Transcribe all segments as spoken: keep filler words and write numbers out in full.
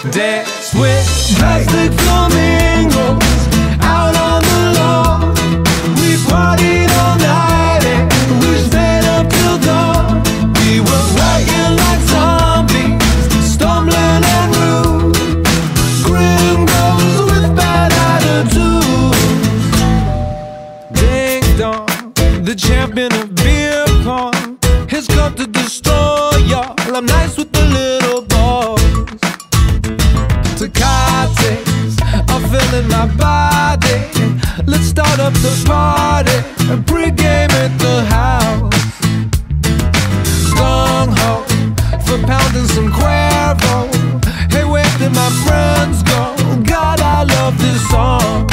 Dance with plastic flamingos out on the lawn. We partied all night and we stayed up till dawn. We were working like zombies, stumbling and rude, gringos with bad attitudes. Ding dong, the champion of beer pong has come to destroy y'all. I'm nice with the little balls. Tecates are filling my body. Let's start up the party and pregame at the house. Gong ho for pounding some Cuervo. Hey, where did my friends go? God, I love this song.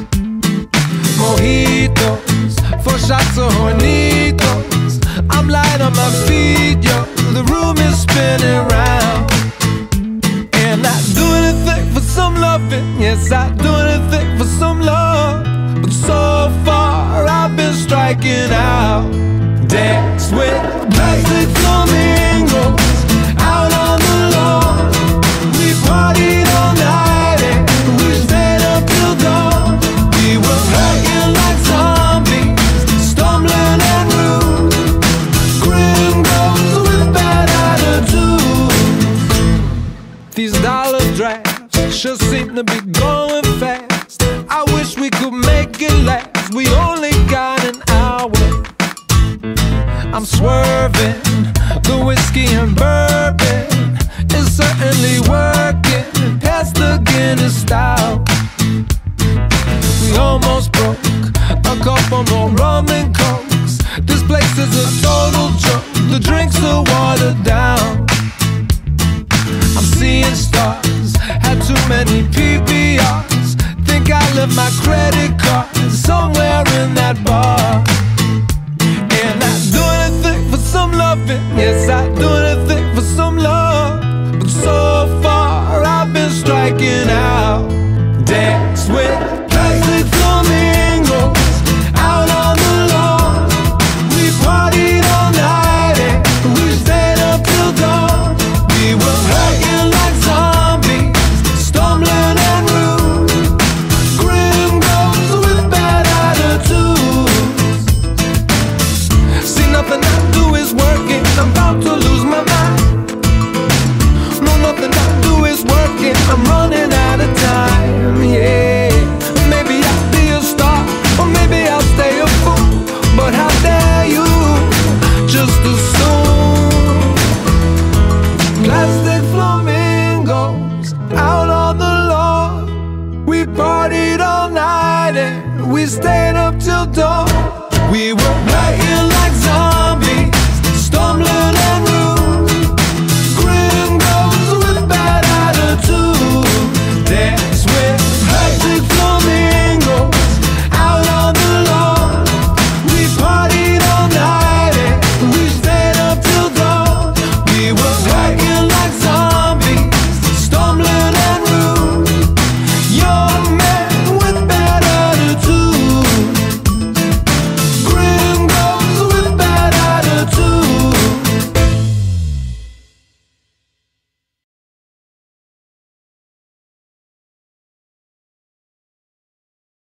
Mojitos for shots of hornitos. I'm light on my feet, yo. The room is spinning round. And I do anything for some loving. Yes, I do anything for some love. But so far I've been striking out. Dance with plastic flamingos out on the lawn. We partied all night and we stayed up till dawn. We were working like zombies, stumbling and rude, gringos with bad attitudes. These dollar drafts sure seem to be going fast. I wish we could make it last. We only got an hour. I'm swerving, the whiskey and bourbon is certainly working past the Guinness style. We almost broke a couple more rum and cokes. This place is a total joke. The drinks are watered down. I'm seeing stars, had too many P B Rs. Think I left my credit card somewhere in that bar. And I do anything for some loving. Yes, I do anything for some love. But so far I've been striking out. Dance with plastic flamingos out on the lawn. We partied all night and we stayed up till dawn. We were working like zombies, stumbling and rude, gringos with bad attitudes. See, nothing I do is working. I'm about to lose my mind. No, nothing I do is working. I'm running out of time, yeah. Maybe I'll be a star, or maybe I'll stay a fool. But how dare you just assume? Plastic flamingos out on the lawn. We partied all night and we stayed up till dawn. We were working like zombies.